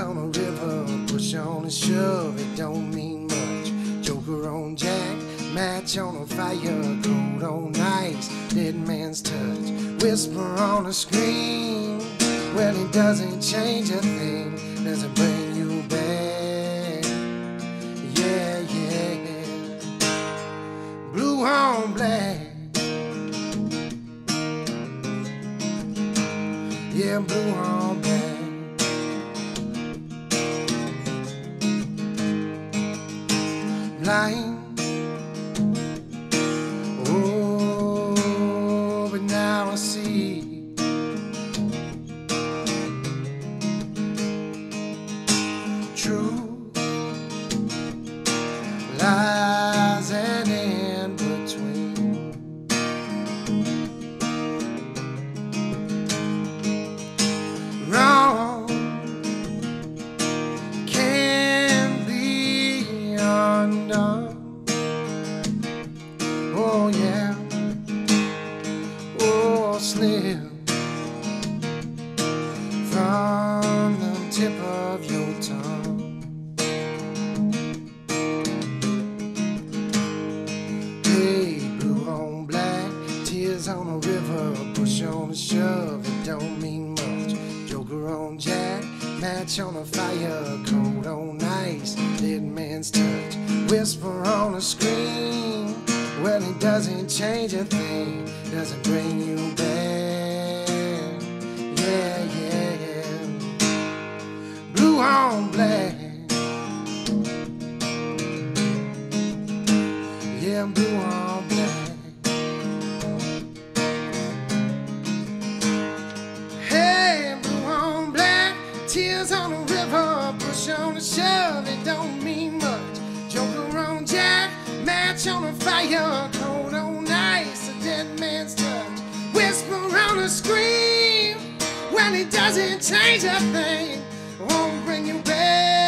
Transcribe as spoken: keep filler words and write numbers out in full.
on a river, push on and shove, it don't mean much. Joker on Jack, match on a fire, cold on ice, dead man's touch. Whisper on a scream, well it doesn't change a thing, doesn't bring you back. Yeah, yeah. Blue on black. Yeah, blue on black. Blind. Oh, but now I see. True lies and in between. Wrong can be undone. Oh yeah. Oh, slip from the tip of your tongue. Hey, blue on black, tears on a river, push on a shove, it don't mean much. Joker on Jack, match on a fire, cold on ice, dead man's touch. Whisper on a scream, well it doesn't change a thing, doesn't bring you back. Yeah, yeah, yeah. Blue on black. Yeah, blue on black. Hey, blue on black, tears on a river, push on a shove, it don't mean much. Joker on Jack, match on a fire, cold on ice, a dead man's touch. Whisper on a scream, well it doesn't change a thing, won't bring you back.